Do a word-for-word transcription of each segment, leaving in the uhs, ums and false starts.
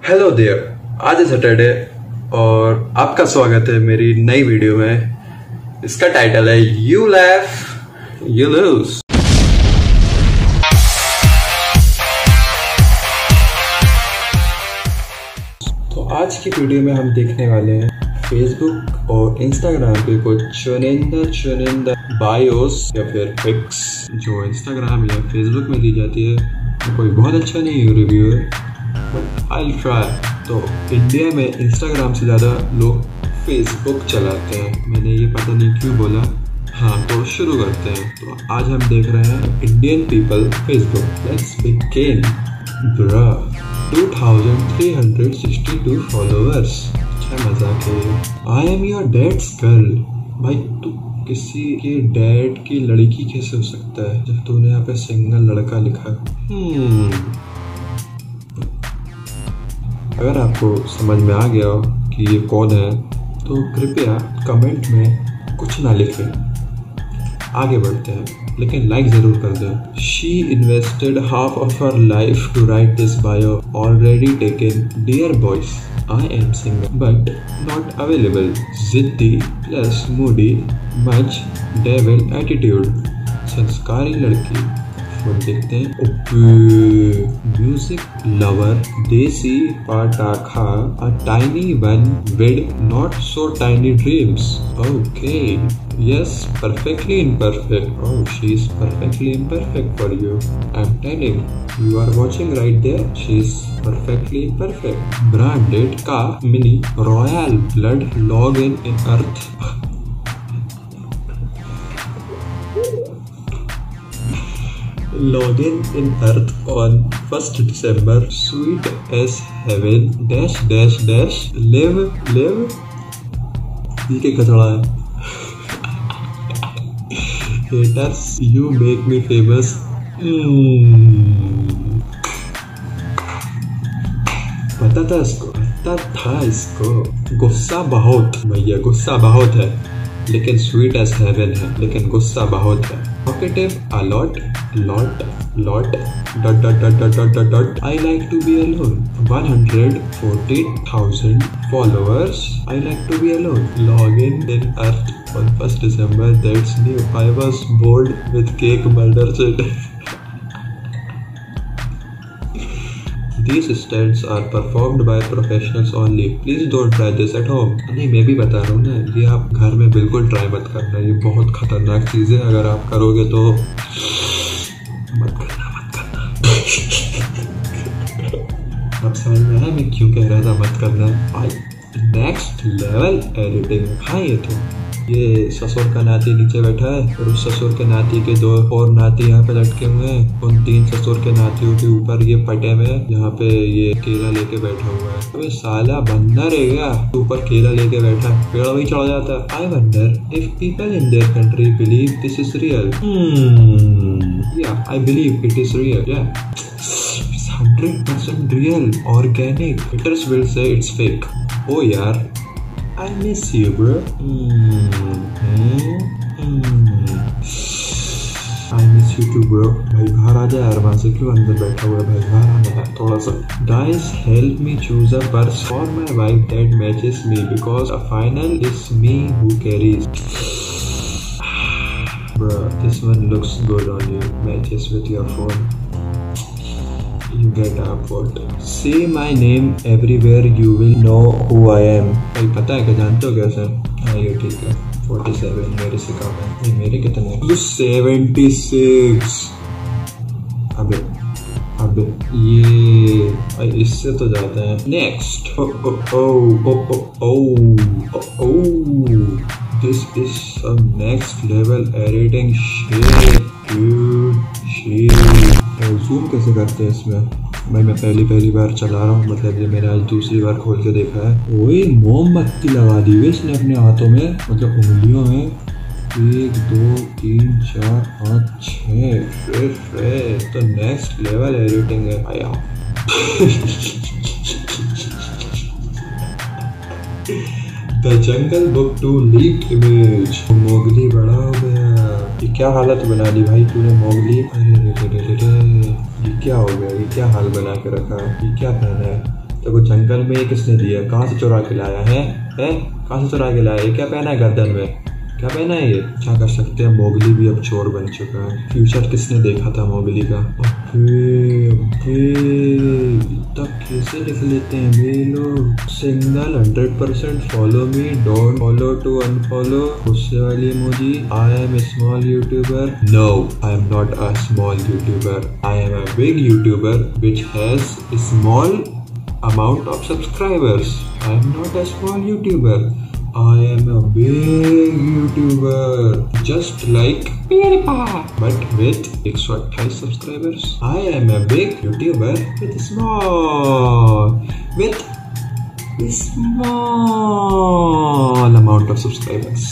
Hello there, आज है Saturday और आपका स्वागत है मेरी नई वीडियो में। इसका टाइटल है यू लैफ यू लूज। तो आज की वीडियो में हम देखने वाले हैं फेसबुक और इंस्टाग्राम पे कुछ चुनिंदा चुनिंदा बायोस या फिर पिक्स जो इंस्टाग्राम या फेसबुक में दी जाती है। कोई बहुत अच्छा नहीं रिव्यू है, बट आई विल ट्राई। तो इंडिया में इंस्टाग्राम से ज़्यादा लोग फेसबुक चलाते हैं। मैंने ये पता नहीं क्यों बोला। हाँ, तो शुरू करते हैं। तो आज हम देख रहे हैं Indian people Facebook. Let's begin. ब्रा two thousand three hundred sixty two followers. क्या मजाक है। I am your dad's girl. भाई तू किसी के डैड की लड़की कैसे हो सकता है जब तूने यहाँ पे सिंगल लड़का लिखा। hmm. अगर आपको समझ में आ गया हो कि ये कौन है तो कृपया कमेंट में कुछ ना लिखें। आगे बढ़ते हैं, लेकिन लाइक जरूर कर दें। She invested half of her life to write this bio, already taken. Dear boys, I am single but not available. जिद्दी plus moody, much devil attitude. संस्कारी लड़की। फिर देखते हैं म्यूजिक लवर, देसी पटाखा, a tiny one with not so tiny dreams. Okay, yes, perfectly imperfect. Oh, she is perfectly imperfect for you. I'm telling. You are watching right there. She is perfectly perfect. Branded का mini royal blood login in earth. Login in earth on first December. Sweet as heaven. Dash dash dash. Live live. ये क्या कचड़ा है? Haters, you make me famous. Hmm. पता था इसको, पता था इसको। गुस्सा बहुत भैया, गुस्सा बहुत है, लेकिन स्वीट एज हेवन है, लेकिन गुस्सा बहुत है। Talkative a lot, lot, lot, dot dot dot dot dot dot dot. I like to be alone. one hundred forty thousand followers. I like to be alone. Login in earth on first December. That's new. I was bored with cake murder shit. These stunts are performed by professionals only. Please don't try this at home. नहीं, मैं भी बता रहा हूँ ना, ये आप घर में बिल्कुल ट्राई मत करना। ये बहुत खतरनाक चीज़ है। अगर आप करोगे तो मत करना, मत करना। अब समझ में आया मैं क्यों कह रहा था मत करना। भाई नेक्स्ट लेवल एडिटिंग। हाँ, ये तो ये ससुर का नाती नीचे बैठा है और उस ससुर के नाती के दो और नाती यहाँ पे लटके हुए हैं। उन तीन ससुर के नातियों के ऊपर ये पटे में यहाँ पे ये केला लेके बैठा हुआ है। अबे साला बंदर है क्या, ऊपर केला लेके बैठा, पेड़ भी चढ़ जाता। I wonder if people in their country believe this is real. या I believe it is real. या it's hundred percent real, organic. Haters will say it's fake. Oh यार, I miss you, bro. Mm-hmm. Mm-hmm. I miss you too, bro. भाई बाहर आ जा यार, वहाँ से क्यों अंदर बैठा हुआ है? भाई बाहर आना यार थोड़ा सा। Guys, help me choose a purse for my wife that matches me because a final is me who carries. Bro, this one looks good on you. Matches with your phone. You get up what? Say my name everywhere, you will know who I am. भाई पता है क्या, जानते हो कैसे? हाँ ये ठीक है। forty-seven मेरे से कम है। ये मेरे कितने? seventy-six। अबे अबे ये भाई इससे तो ज्यादा है। Next. Oh oh oh oh oh oh oh. This is some next level editing shit, dude. Shit. Zoom कैसे करते हैं इसमें? भाई मैं पहली पहली बार चला रहा हूँ, मतलब ये मैंने आज दूसरी बार खोल के देखा है। ओए मोमबत्ती लगा दी हुई इसने अपने हाथों में, मतलब उंगलियों में। एक दो तीन चार पाँच छः। तो नेक्स्ट लेवल एडिटिंग है आया। The Jungle Book two leak image. Mowgli बड़ा हो गया। ये क्या हालत बना दी भाई तूने मोगली। अरे रे रे रे रे, ये क्या हो गया? ये क्या हाल बना के रखा है? ये क्या पहना है? तो को जंगल में ये किसने दिया, कहाँ से चुरा के लाया है, है कहाँ से चुरा के लाया, ये क्या पहना है गर्दन में, क्या पहना है ये। क्या कर सकते हैं, मोगली भी अब चोर बन चुका है। फ्यूचर किसने देखा था मोगली का। ओके ओके, तब कैसे लिख लेते हैं वे लोग। Single hundred percent follow me, don't follow to unfollow. गुस्से वाली emoji. I am a small YouTuber. No, I am not a small YouTuber, I am a big YouTuber which has small amount of subscribers. I am not a small YouTuber. I am a big YouTuber, just like PewDiePie, but with one hundred twenty-eight subscribers. I am a big YouTuber with small, with a small amount of subscribers.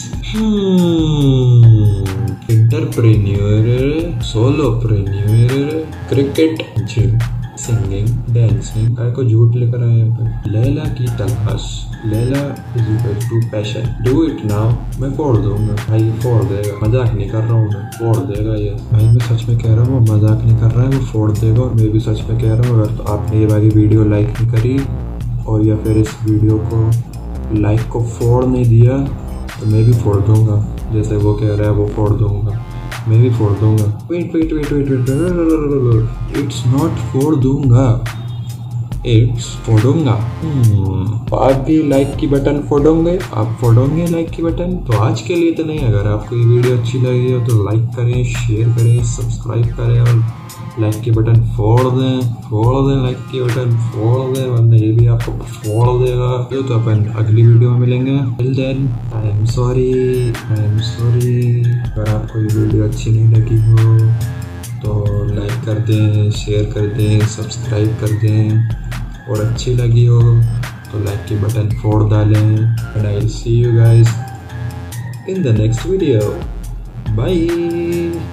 Hmm. Entrepreneur, solopreneur, cricket, gym. Singing, dancing. काय को झूठ लेकर आए यहाँ पे। लैला की तलाश, Laila is equal to passion. Do it now. मैं फोड़ दूंगा भाई, फोड़ देगा, मजाक नहीं कर रहा हूँ मैं, फोड़ देगा ये भाई, मैं सच में कह रहा हूँ, मजाक नहीं कर रहा है, वो फोड़ देगा। और मैं भी सच में कह रहा हूँ, अगर तो आपने ये वाली वीडियो लाइक नहीं करी और या फिर इस वीडियो को लाइक को फोड़ नहीं दिया तो मैं भी फोड़ दूंगा, जैसे वो कह रहा है वो फोड़ दूंगा, मैं भी फोड़ दूंगा। Wait wait wait wait wait, it's not फोड़ दूंगा, इट्स फोड़ूंगा। आप भी लाइक की बटन फोड़ोगे, आप फोड़ोगे लाइक की बटन। तो आज के लिए तो नहीं, अगर आपको ये वीडियो अच्छी लगी हो तो लाइक करें, शेयर करें, सब्सक्राइब करें और लाइक की बटन फोड़ दें, फोड़ दें लाइक की बटन फोड़ दें, वरना ये भी आपको फोड़ देगा। तो अपन अगली वीडियो में मिलेंगे। Till then I am sorry, I am sorry. अगर आपको ये वीडियो अच्छी नहीं लगी हो तो लाइक कर दें, शेयर कर दें, सब्सक्राइब कर दें, और अच्छी लगी हो तो लाइक की बटन फोड़ डालें। And I will see you guys in the next video. Bye.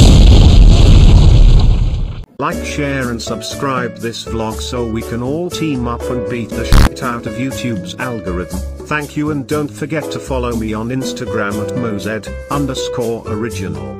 Like, share and subscribe this vlog so we can all team up and beat the shit out of YouTube's algorithm. Thank you, and don't forget to follow me on Instagram at mozed underscore original.